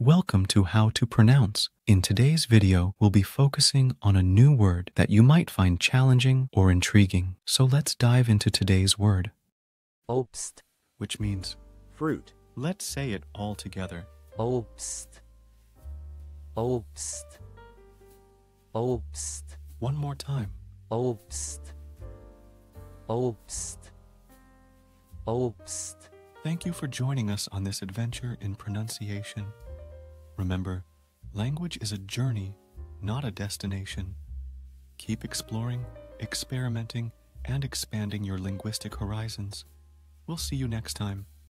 Welcome to How to Pronounce. In today's video, we'll be focusing on a new word that you might find challenging or intriguing. So let's dive into today's word. Obst. Which means Fruit. let's say it all together. Obst. Obst. Obst. One more time. Obst. Obst. Obst. Thank you for joining us on this adventure in pronunciation. Remember, language is a journey, not a destination. Keep exploring, experimenting, and expanding your linguistic horizons. We'll see you next time.